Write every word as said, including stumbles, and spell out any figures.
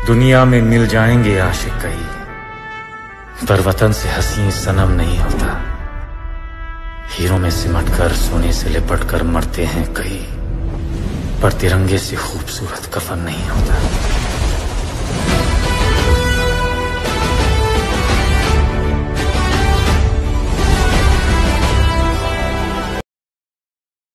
दुनिया में मिल जाएंगे आशिक कई, पर वतन से हसी सनम नहीं होता। हीरों में सिमट कर सोने से लिपट कर मरते हैं कई, पर तिरंगे से खूबसूरत कफन नहीं होता।